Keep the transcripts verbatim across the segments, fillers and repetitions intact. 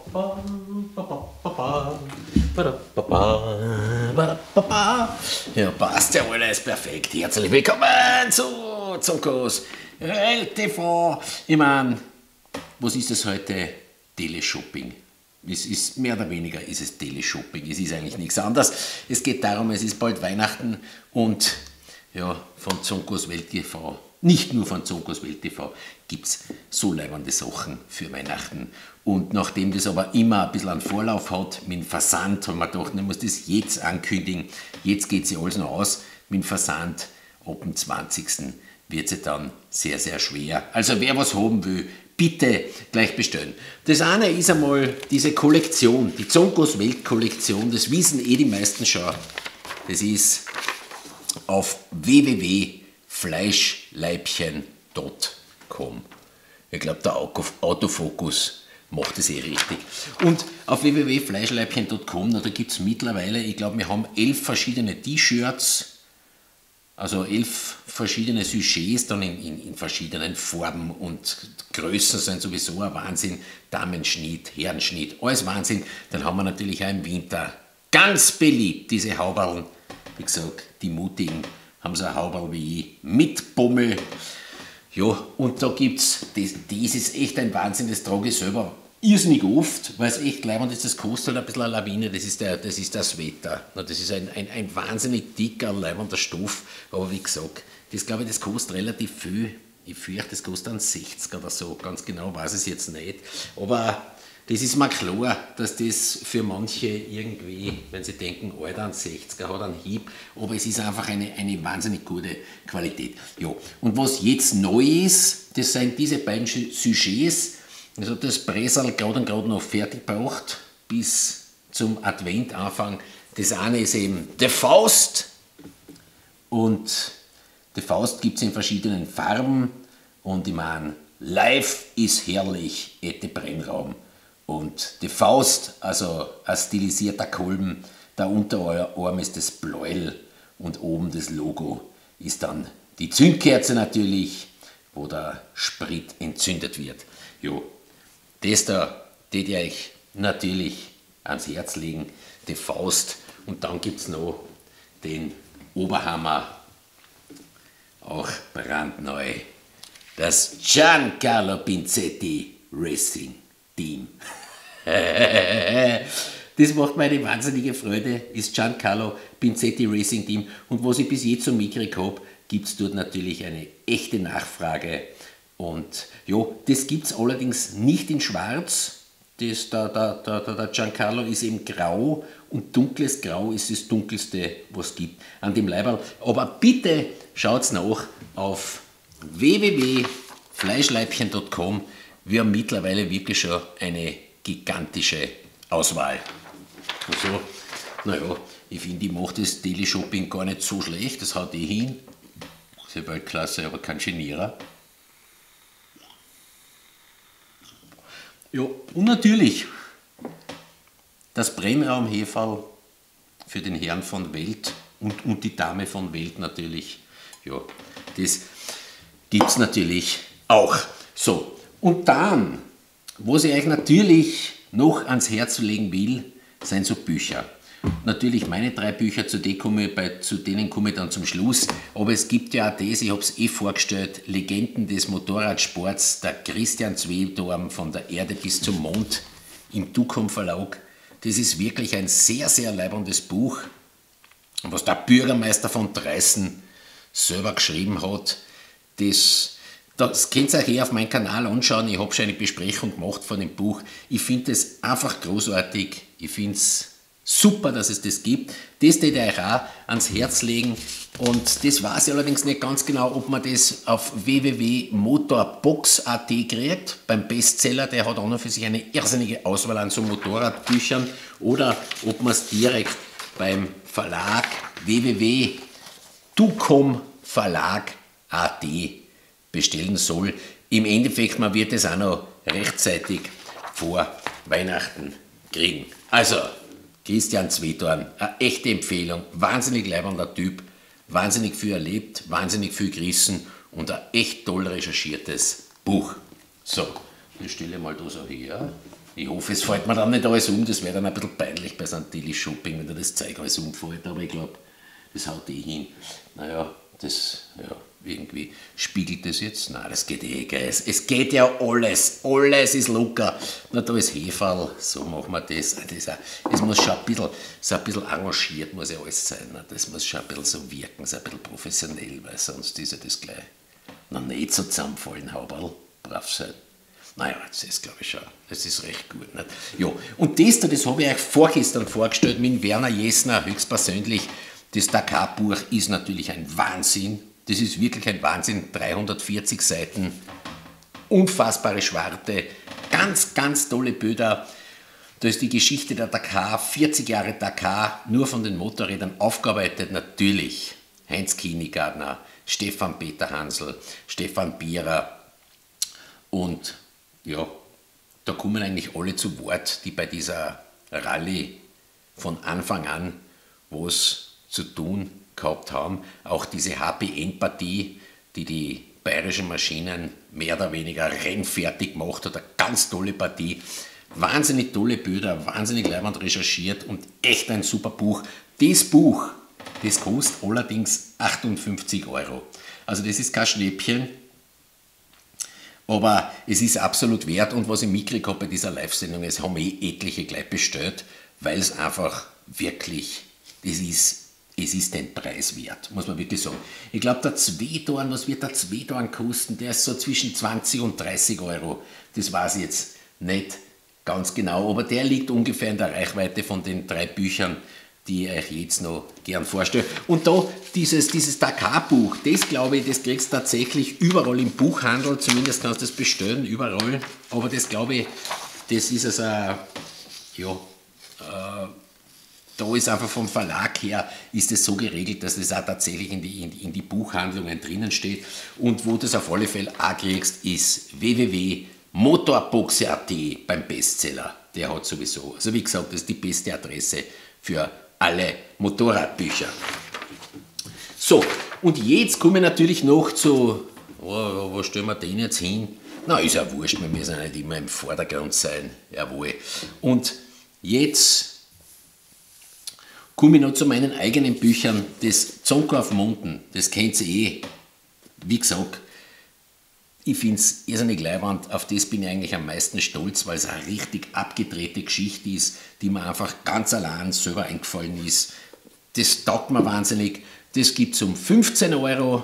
Ja, passt ja alles perfekt. Herzlich willkommen zu Zonkos Welt T V. Ich meine, was ist das heute? Teleshopping. Es ist mehr oder weniger ist es Teleshopping. Es ist eigentlich nichts anderes. Es geht darum, es ist bald Weihnachten und ja, von Zonkos Welt T V, nicht nur von Zonkos Welt T V, gibt es so leibende Sachen für Weihnachten. Und nachdem das aber immer ein bisschen einen Vorlauf hat, mit dem Versand, haben wir gedacht, man muss das jetzt ankündigen. Jetzt geht es ja alles noch aus. Mit dem Versand ab dem zwanzigsten wird es ja dann sehr, sehr schwer. Also wer was haben will, bitte gleich bestellen. Das eine ist einmal diese Kollektion, die Zonkos Welt Kollektion, das wissen eh die meisten schon. Das ist auf w w w punkt fleischleibchen punkt com. Ich glaube, der Autofokus macht es eh richtig. Und auf w w w punkt fleischleibchen punkt com, da gibt es mittlerweile, ich glaube, wir haben elf verschiedene T-Shirts, also elf verschiedene Sujets, dann in, in, in verschiedenen Farben und Größen sind sowieso ein Wahnsinn. Damenschnitt, Herrenschnitt, alles Wahnsinn. Dann haben wir natürlich auch im Winter ganz beliebt diese Hauberln. Wie gesagt, die Mutigen haben so ein Hauberl wie ich, mit Bommel. Ja, und da gibt es, das, das ist echt ein Wahnsinn, das trage ich selber irrsinnig oft, weil es echt leibend ist, das kostet halt ein bisschen eine Lawine, das ist der, das ist der Sweater. Das ist ein, ein, ein wahnsinnig dicker, leibender Stoff, aber wie gesagt, das glaube ich, das kostet relativ viel. Ich fürchte, das kostet dann sechzig oder so, ganz genau weiß ich es jetzt nicht. Aber das ist mir klar, dass das für manche irgendwie, wenn sie denken, Alter, ein sechziger hat einen Hieb, aber es ist einfach eine, eine wahnsinnig gute Qualität. Ja. Und was jetzt neu ist, das sind diese beiden Sujets. Also das Bresal gerade und gerade noch fertig gebraucht bis zum Adventanfang. Das eine ist eben der Faust und der Faust gibt es in verschiedenen Farben und ich meine, live ist herrlich, Ette Brennraum. Und die Faust, also ein stilisierter Kolben, der Unterarm ist das Bläuel und oben das Logo ist dann die Zündkerze natürlich, wo der Sprit entzündet wird. Jo, das da, das ich euch natürlich ans Herz legen, die Faust. Und dann gibt es noch den Oberhammer, auch brandneu, das Giancarlo Pinzetti Racing Team. Das macht mir eine wahnsinnige Freude, ist Giancarlo Pinzetti Racing Team. Und was ich bis jetzt so mitgekriegt habe, gibt es dort natürlich eine echte Nachfrage. Und ja, das gibt es allerdings nicht in schwarz. Das, der, der, der, der Giancarlo ist eben grau und dunkles Grau ist das dunkelste, was es gibt an dem Leiberl. Aber bitte schaut nach auf w w w punkt fleischleibchen punkt com. Wir haben mittlerweile wirklich schon eine gigantische Auswahl. Also, naja, ich finde, ich mache das Teleshopping gar nicht so schlecht, das haut eh hin. Das ist ja Weltklasse, aber kein Genierer. Ja, und natürlich das Brennraumheferl für den Herrn von Welt und, und die Dame von Welt natürlich. Ja, das gibt es natürlich auch. So, und dann, was ich euch natürlich noch ans Herz legen will, sind so Bücher. Natürlich meine drei Bücher, zu denen komme ich, bei, zu denen komme ich dann zum Schluss. Aber es gibt ja auch das, ich habe es eh vorgestellt, Legenden des Motorradsports, der Christian Zwedorm von der Erde bis zum Mond im Ducom Verlag. Das ist wirklich ein sehr, sehr leiberndes Buch, was der Bürgermeister von Dreißen selber geschrieben hat. Das, das könnt ihr euch eh auf meinem Kanal anschauen. Ich habe schon eine Besprechung gemacht von dem Buch. Ich finde es einfach großartig. Ich finde es super, dass es das gibt. Das würde ich euch auch ans Herz legen. Und das weiß ich allerdings nicht ganz genau, ob man das auf w w w punkt motorbox punkt a t kriegt. Beim Bestseller, der hat auch noch für sich eine irrsinnige Auswahl an so Motorradbüchern. Oder ob man es direkt beim Verlag w w w punkt ducom verlag punkt a t bestellen soll. Im Endeffekt, man wird es auch noch rechtzeitig vor Weihnachten kriegen. Also, Christian Zwedorm, eine echte Empfehlung, wahnsinnig leibender Typ, wahnsinnig viel erlebt, wahnsinnig viel gerissen und ein echt toll recherchiertes Buch. So, das stelle ich mal da so her. Ich hoffe, es fällt mir dann nicht alles um, das wäre dann ein bisschen peinlich bei so einem Teleshopping, wenn da das Zeug alles umfällt, aber ich glaube, das haut eh hin. Naja, das, ja, irgendwie spiegelt das jetzt. Nein, das geht eh, gell. Es, es geht ja alles, alles ist locker. Na, da ist Heferl, so machen wir das. das auch, es muss schon ein bisschen, so ein bisschen arrangiert muss ja alles sein. Ne? Das muss schon ein bisschen so wirken, so ein bisschen professionell, weil sonst ist ja das gleich noch nicht so zusammenfallen, Hauberl, brav sein. Naja, das ist glaube ich schon, das ist recht gut. Nicht? Ja, und das da, das habe ich euch vorgestern vorgestellt mit Werner Jesner, höchstpersönlich. Das Dakar-Buch ist natürlich ein Wahnsinn. Das ist wirklich ein Wahnsinn. dreihundertvierzig Seiten, unfassbare Schwarte, ganz, ganz tolle Bilder. Da ist die Geschichte der Dakar, vierzig Jahre Dakar, nur von den Motorrädern aufgearbeitet. Natürlich Heinz Kienigardner, Stefan Peter Hansl, Stefan Bierer. Und ja, da kommen eigentlich alle zu Wort, die bei dieser Rallye von Anfang an was zu tun gehabt haben. Auch diese Happy End Partie, die die bayerischen Maschinen mehr oder weniger rennfertig gemacht hat, eine ganz tolle Partie. Wahnsinnig tolle Bilder, wahnsinnig leibend recherchiert und echt ein super Buch. Das Buch, das kostet allerdings achtundfünfzig Euro. Also das ist kein Schnäppchen. Aber es ist absolut wert und was ich mitgekriegt habe bei dieser Live-Sendung, es haben eh etliche gleich bestellt, weil es einfach wirklich, es ist, es ist den Preis wert, muss man wirklich sagen. Ich glaube, der Zweidorn, was wird der Zweidorn kosten? Der ist so zwischen zwanzig und dreißig Euro. Das weiß ich jetzt nicht ganz genau, aber der liegt ungefähr in der Reichweite von den drei Büchern, die ich euch jetzt noch gern vorstelle. Und da dieses, dieses Dakar-Buch, das glaube ich, das kriegst du tatsächlich überall im Buchhandel, zumindest kannst du das bestellen, überall. Aber das glaube ich, das ist also, ja, äh, da ist einfach vom Verlag her, ist es so geregelt, dass das auch tatsächlich in die, in die, in die Buchhandlungen drinnen steht. Und wo du das auf alle Fälle auch kriegst, ist w w w punkt motorboxe punkt a t beim Bestseller. Der hat sowieso, also wie gesagt, das ist die beste Adresse für alle Motorradbücher. So, und jetzt komme ich natürlich noch zu, oh, wo stellen wir den jetzt hin? Na, ist ja wurscht, wir müssen ja nicht immer im Vordergrund sein, jawohl. Und jetzt komme ich noch zu meinen eigenen Büchern, das Zonko auf Munden, das kennt ihr eh. Wie gesagt, ich finde es irrsinnig leibend, auf das bin ich eigentlich am meisten stolz, weil es eine richtig abgedrehte Geschichte ist, die mir einfach ganz allein selber eingefallen ist. Das taugt mir wahnsinnig. Das gibt es um fünfzehn Euro.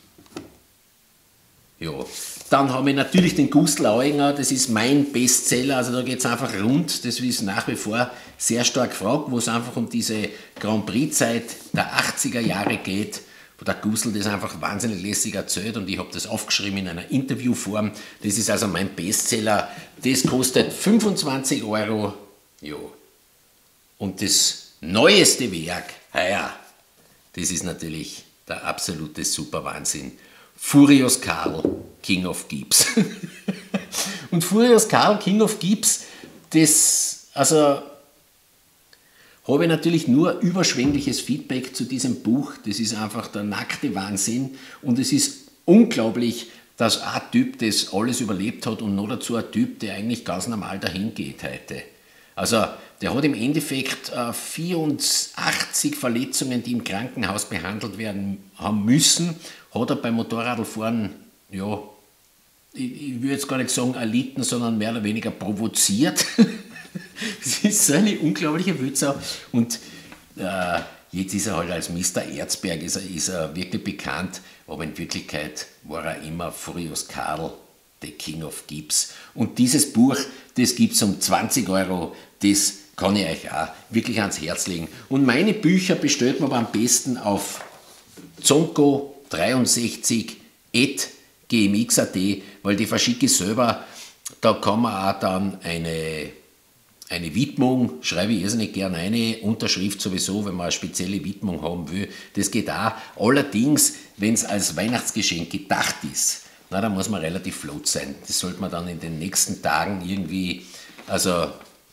Ja. Dann habe ich natürlich den Gustl Auinger, das ist mein Bestseller, also da geht es einfach rund, das ist nach wie vor sehr stark gefragt, wo es einfach um diese Grand Prix-Zeit der achtziger Jahre geht, wo der Gustl das einfach wahnsinnig lässig erzählt und ich habe das aufgeschrieben in einer Interviewform. Das ist also mein Bestseller, das kostet fünfundzwanzig Euro. Ja. Und das neueste Werk, ja, das ist natürlich der absolute Superwahnsinn. Furious Karl, King of Gips. Und Furious Karl, King of Gips, das, also habe ich natürlich nur überschwängliches Feedback zu diesem Buch. Das ist einfach der nackte Wahnsinn und es ist unglaublich, dass ein Typ das alles überlebt hat und noch dazu ein Typ, der eigentlich ganz normal dahin geht heute. Also der hat im Endeffekt äh, vierundachtzig Verletzungen, die im Krankenhaus behandelt werden haben müssen, hat er beim Motorradfahren, ja, ich, ich würde jetzt gar nicht sagen erlitten, sondern mehr oder weniger provoziert. Das ist so eine unglaubliche Wildsau. Und äh, jetzt ist er halt als Mister Erzberg, ist er, ist er wirklich bekannt, aber in Wirklichkeit war er immer Furious Karl, the King of Gips. Und dieses Buch, das gibt es um zwanzig Euro, das kann ich euch auch wirklich ans Herz legen. Und meine Bücher bestellt man aber am besten auf zonko dreiundsechzig at g m x punkt a t, weil die verschicke ich selber, da kann man auch dann eine, eine Widmung, schreibe ich irrsinnig gerne eine, Unterschrift sowieso, wenn man eine spezielle Widmung haben will, das geht auch. Allerdings, wenn es als Weihnachtsgeschenk gedacht ist, na, da muss man relativ flott sein. Das sollte man dann in den nächsten Tagen irgendwie, also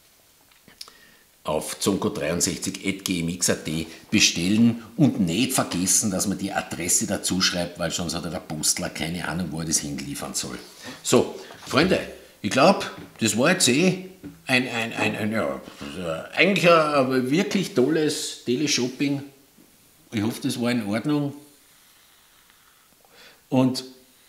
auf zonko dreiundsechzig at g m x punkt a t bestellen und nicht vergessen, dass man die Adresse dazu schreibt, weil sonst hat der Postler keine Ahnung, wo er das hinliefern soll. So, Freunde, ich glaube, das war jetzt eh ein, ein, ein, ein ja, eigentlich ein, ein wirklich tolles Teleshopping. Ich hoffe, das war in Ordnung. Und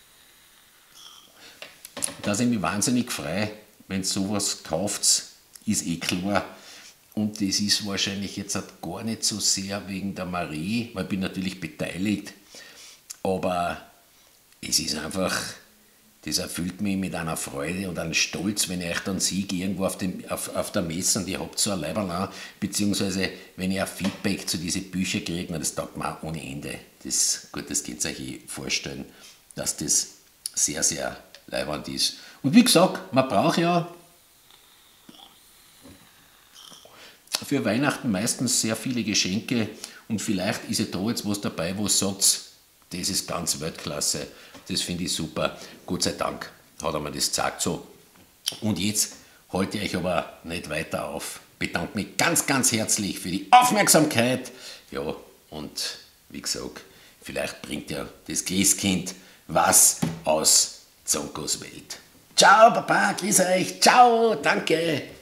dass ich mich wahnsinnig freue, wenn sowas kauft, ist eh klar. Und das ist wahrscheinlich jetzt gar nicht so sehr wegen der Marie, weil ich bin natürlich beteiligt, aber es ist einfach, das erfüllt mich mit einer Freude und einem Stolz, wenn ich euch dann sehe, irgendwo auf, dem, auf, auf der Messe und ihr habt so ein Leiberl an, beziehungsweise wenn ich ein Feedback zu diesen Büchern kriege, das taugt mir auch ohne Ende. Das, gut, das könnt ihr euch eh vorstellen, dass das sehr, sehr leibernd ist. Und wie gesagt, man braucht ja für Weihnachten meistens sehr viele Geschenke und vielleicht ist ja da jetzt was dabei, wo sagt, das ist ganz Weltklasse, das finde ich super. Gott sei Dank hat er mir das gesagt so. Und jetzt halte ich euch aber nicht weiter auf. Bedanke mich ganz, ganz herzlich für die Aufmerksamkeit. Ja, und wie gesagt, vielleicht bringt ja das Christkind was aus Zonkos Welt. Ciao, Papa, grüß euch. Ciao, danke.